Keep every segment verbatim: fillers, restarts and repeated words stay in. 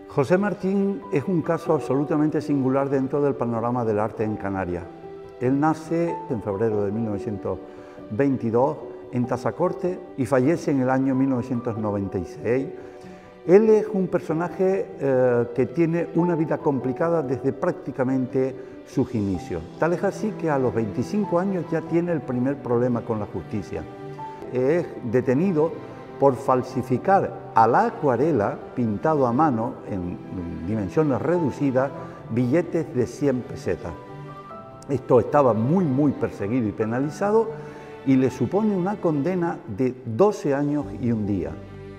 José Martín es un caso absolutamente singular dentro del panorama del arte en Canarias. Él nace en febrero de mil novecientos veintidós en Tazacorte y fallece en el año mil novecientos noventa y seis. Él es un personaje eh, que tiene una vida complicada desde prácticamente sus inicios. Tal es así que a los veinticinco años ya tiene el primer problema con la justicia. Es detenido por falsificar a la acuarela, pintado a mano en dimensiones reducidas, billetes de cien pesetas. Esto estaba muy, muy perseguido y penalizado y le supone una condena de doce años y un día.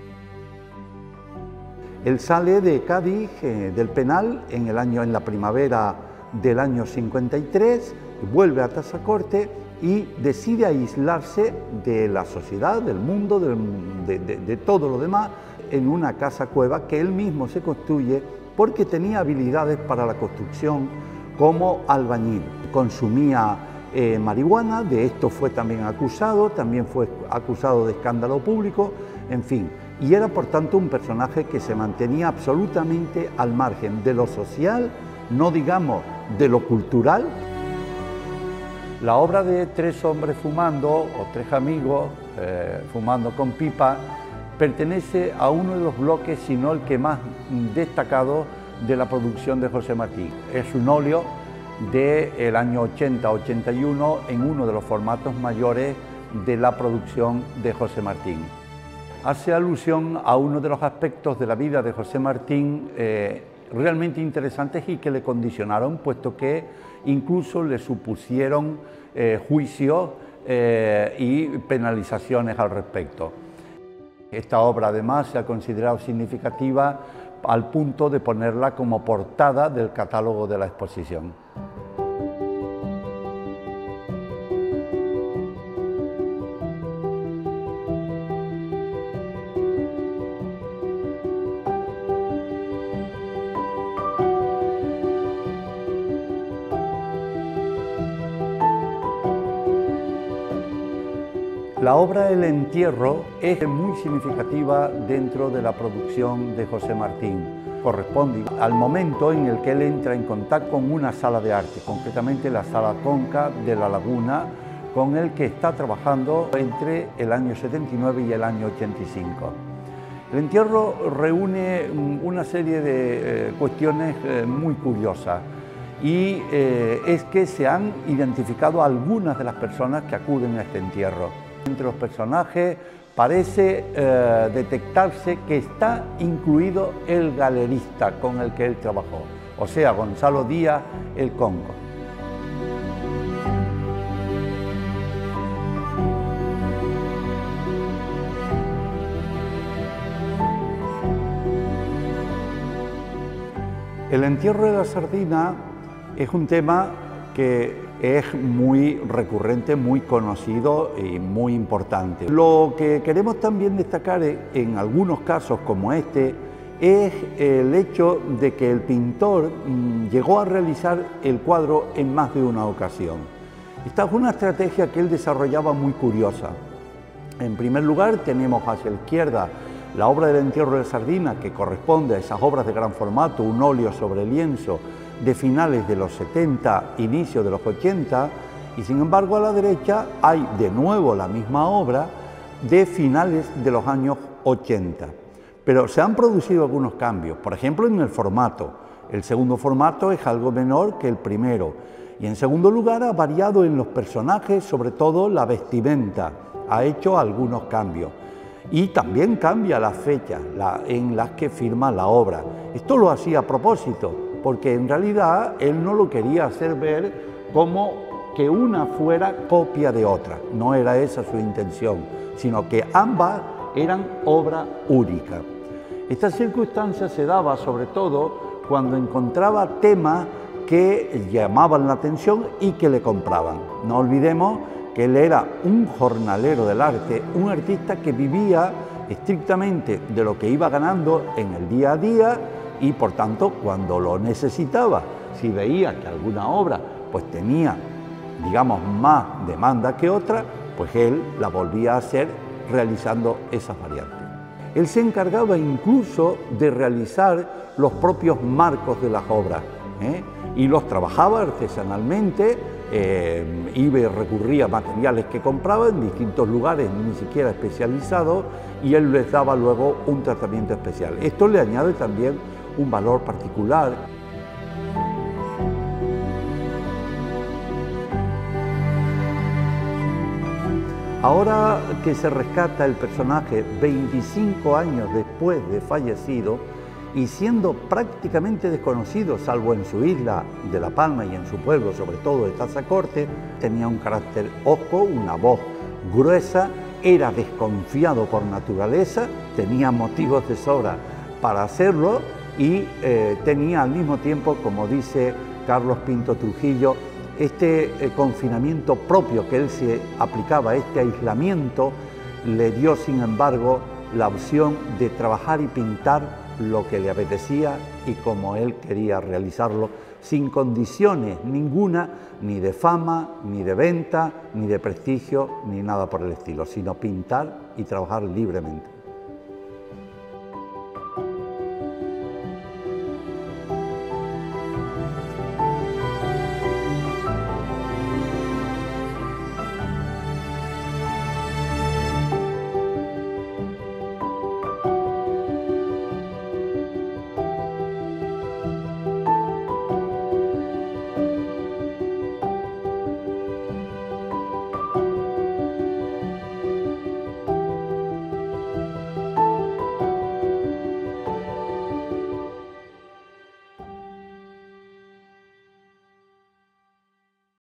Él sale de Cádiz, eh, del penal, en, el año, en la primavera del año cincuenta y tres, vuelve a Tazacorte y decide aislarse de la sociedad, del mundo, del, de, de, de todo lo demás, en una casa cueva que él mismo se construye porque tenía habilidades para la construcción como albañil. Consumía eh, marihuana, de esto fue también acusado, también fue acusado de escándalo público, en fin. Y era por tanto un personaje que se mantenía absolutamente al margen de lo social, no digamos de lo cultural. La obra de Tres hombres fumando, o Tres amigos eh, fumando con pipa, pertenece a uno de los bloques, si no el que más destacado de la producción de José Martín. Es un óleo del año ochenta ochenta y uno en uno de los formatos mayores de la producción de José Martín. Hace alusión a uno de los aspectos de la vida de José Martín eh, realmente interesantes y que le condicionaron, puesto que incluso le supusieron eh, juicios eh, y penalizaciones al respecto. Esta obra además se ha considerado significativa al punto de ponerla como portada del catálogo de la exposición. La obra El entierro es muy significativa dentro de la producción de José Martín. Corresponde al momento en el que él entra en contacto con una sala de arte, concretamente la Sala Conca de La Laguna, con el que está trabajando entre el año setenta y nueve y el año ochenta y cinco. El entierro reúne una serie de eh, cuestiones eh, muy curiosas y eh, es que se han identificado algunas de las personas que acuden a este entierro. Entre los personajes parece eh, detectarse que está incluido el galerista con el que él trabajó, o sea, Gonzalo Díaz el Congo. El entierro de la sardina es un tema que es muy recurrente, muy conocido y muy importante. Lo que queremos también destacar en algunos casos como este es el hecho de que el pintor llegó a realizar el cuadro en más de una ocasión. Esta es una estrategia que él desarrollaba muy curiosa. En primer lugar, tenemos hacia la izquierda la obra del entierro de la sardina, que corresponde a esas obras de gran formato, un óleo sobre lienzo, de finales de los setenta, inicio de los ochenta, y sin embargo a la derecha hay de nuevo la misma obra de finales de los años ochenta. Pero se han producido algunos cambios, por ejemplo en el formato. El segundo formato es algo menor que el primero, y en segundo lugar ha variado en los personajes, sobre todo la vestimenta, ha hecho algunos cambios. Y también cambia la fecha la, en las que firma la obra. Esto lo hacía a propósito, porque en realidad él no lo quería hacer ver como que una fuera copia de otra. No era esa su intención, sino que ambas eran obra única. Esta circunstancia se daba sobre todo cuando encontraba temas que llamaban la atención y que le compraban. No olvidemos que él era un jornalero del arte, un artista que vivía estrictamente de lo que iba ganando en el día a día y por tanto cuando lo necesitaba, si veía que alguna obra pues tenía, digamos, más demanda que otra, pues él la volvía a hacer realizando esas variantes. Él se encargaba incluso de realizar los propios marcos de las obras, ¿eh? y los trabajaba artesanalmente, eh, iba y recurría a materiales que compraba en distintos lugares, ni siquiera especializados, y él les daba luego un tratamiento especial. Esto le añade también un valor particular. Ahora que se rescata el personaje veinticinco años después de fallecido y siendo prácticamente desconocido, salvo en su isla de La Palma y en su pueblo, sobre todo de Tazacorte, tenía un carácter hosco, una voz gruesa, era desconfiado por naturaleza, tenía motivos de sobra para hacerlo y eh, tenía al mismo tiempo, como dice Carlos Pinto Trujillo, este eh, confinamiento propio que él se aplicaba, este aislamiento, le dio sin embargo la opción de trabajar y pintar lo que le apetecía y como él quería realizarlo, sin condiciones ninguna, ni de fama, ni de venta, ni de prestigio, ni nada por el estilo, sino pintar y trabajar libremente.